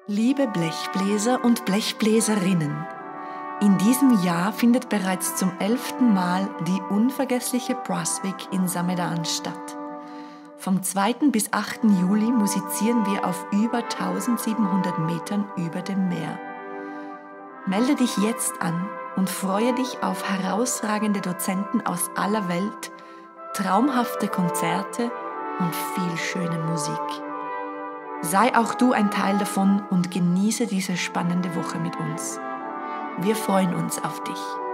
Liebe Blechbläser und Blechbläserinnen, in diesem Jahr findet bereits zum 11. Mal die unvergessliche Brass Week in Samedan statt. Vom 2. bis 8. Juli musizieren wir auf über 1700 Metern über dem Meer. Melde dich jetzt an und freue dich auf herausragende Dozenten aus aller Welt, traumhafte Konzerte und viel schöne Musik. Sei auch du ein Teil davon und genieße diese spannende Woche mit uns. Wir freuen uns auf dich.